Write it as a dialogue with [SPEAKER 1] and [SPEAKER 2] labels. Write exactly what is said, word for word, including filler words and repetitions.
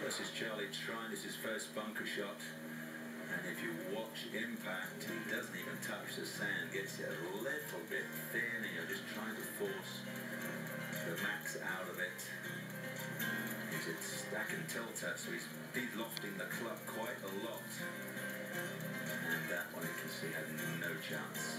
[SPEAKER 1] This is Charlie trying this is his first bunker shot, and if you watch impact, he doesn't even touch the sand, gets it a little bit thin, and you're just trying to force the max out of it. He's at stack and tilter, so he's de-lofting the club quite a lot, and that one you can see had no chance.